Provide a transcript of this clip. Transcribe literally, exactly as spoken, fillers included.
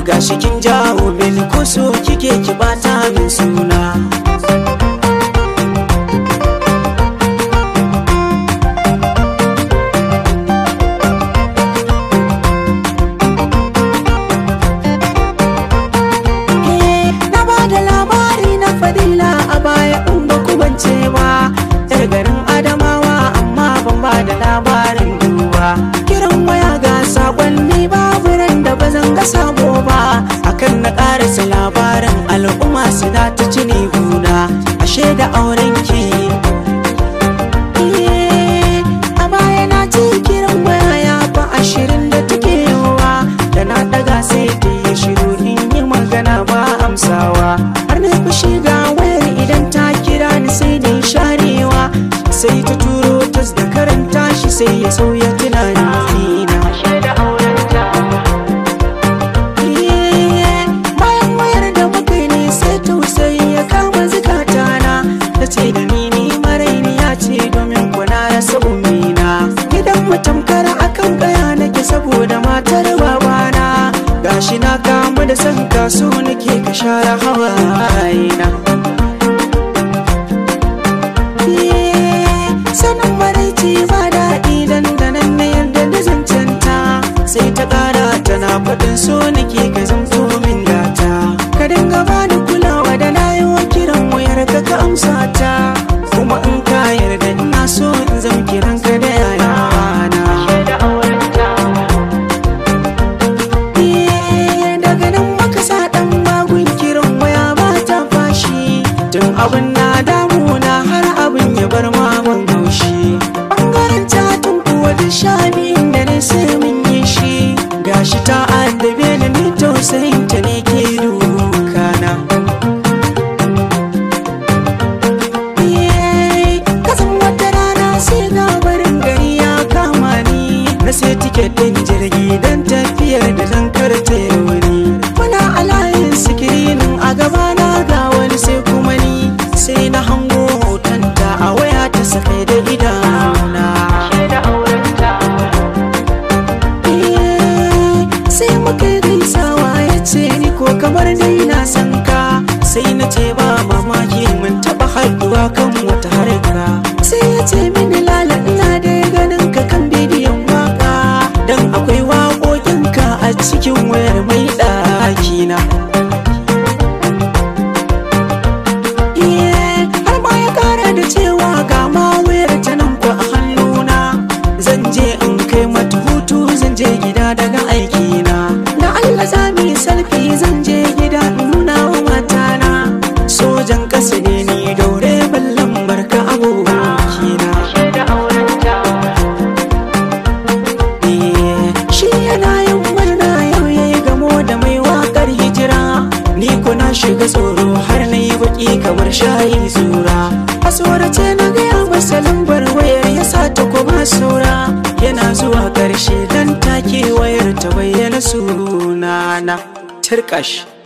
gashi kin jawo min kuso kike ki bata min suna. Labarin duba kiran waya ga sakonni babu ran da bazan ga sabo ba akan na karasa labarin al'umma suna ta cini guna ashe da auren ki a baya na ci kiran waya ya fa ashirin da take yawa da na daga sai ta yi shiru in yi magana ba amsawa har na fushi ga wayar idan ta kira ni sai da sharewa sai ta turo tas da karanta shi sai ya sauya tunani na bayan wayar da muka ne sai tausayi ya kama zukatana ta ce da ni ni maraini ya ce domin kuna rasa umina gidan mutamkar akan kaya nake saboda matar babana gashi na kama da san kaso nake ka share hawayena. Sanin maraici ba daɗi dandanan na yarda da zancenta sai ta ƙara tana faɗin so nake ka zamto min gata ka dinga bani kulawa da na yi wa kiran wayar ka ka amsa ta kuma in ka yarda ina so in zam kiran ka da yana daga nan maka sa ɗan magun kiran waya ba ta fashi tun abin na damuna har abin ya bar maman ɓangaren catun kuwa da shabin da ne sai mun yi shi gashi ta addabe da ni tausayin ta ne ke dukana. Kasan wata rana sai labarin gari ya kama ni na sai tiket ɗin jirgi don tafiyar da zan karta wuri muna a layin sikirinin a gabana ga wani sai kuma ni sai na hango hotonta a waya ta sakai da idanu sai muka gaisawa ya ce ni ko kamar dai na san ka sai na ce ba mamaki mun taba haɗuwa kan wata harka sai ya ce mini lala ina da ganin ka kan bidiyon waka dan akwai waƙoƙinka a cikin wayar mai ɗakina. Har ma ya ƙara da cewa ga ma wayar ta nan ko a hannuna zan je in kai mata hutu zan je gida daga aikina na Allah za mu yi salfi zan je gida in nuna wa matana sojan ƙasa ne ni daure ballan barka abokina. Shi yana yin murna yau yayi gamo da mai waƙar hijira ni ko na shiga tsoro har na yi baki kamar shayi zura a tsorace na gaya masa lambar wayar ya sa ta kuma saura yana zuwa ƙarshe dan take wayar ta bayyana sunana. Turkash.